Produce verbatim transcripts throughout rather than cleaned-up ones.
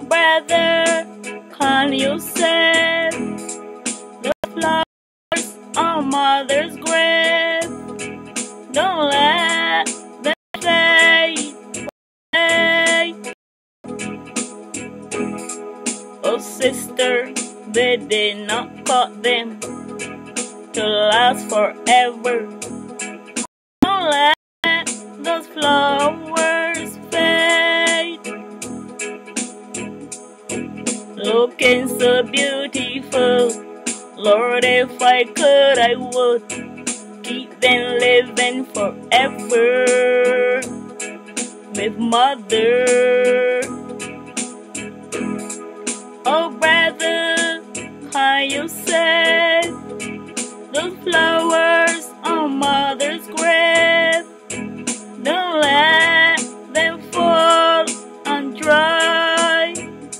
brother, can you save the flowers on mother's grave? Don't let them fade away. Oh sister, they did not cut them to last forever. Don't let those flowers fade. Looking so beautiful, Lord, if I could, I would keep them living forever with mother. Oh brother, can you save those flowers on mother's grave? Don't let them fall and dry.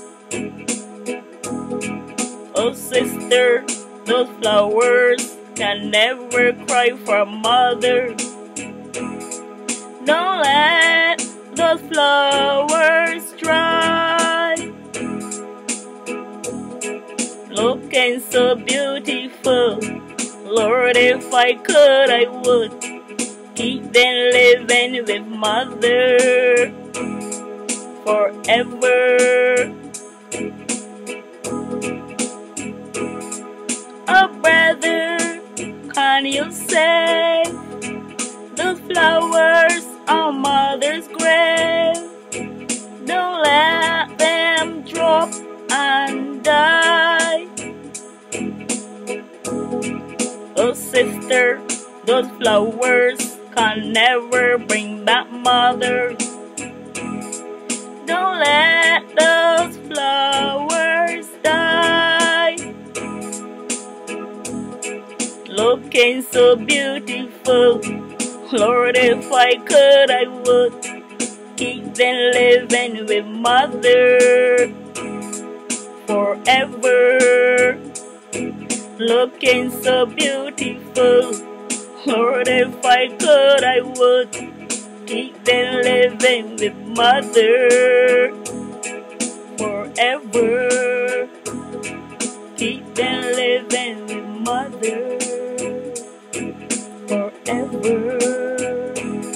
Oh sister, those flowers can never cry for mother. Don't let those flowers dry. Looking so beautiful, Lord, if I could, I would keep them living with mother forever. Oh brother, can you save the flowers on mother's grave? Don't let them drop and die. Oh sister, those flowers can never bring back mother. Don't let those flowers die. Looking so beautiful, Lord, if I could, I would keep them living with mother forever. Looking so beautiful, Lord, if I could, I would keep them living with mother